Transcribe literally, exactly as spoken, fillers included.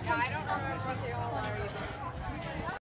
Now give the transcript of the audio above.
Yeah, I don't remember what they all are.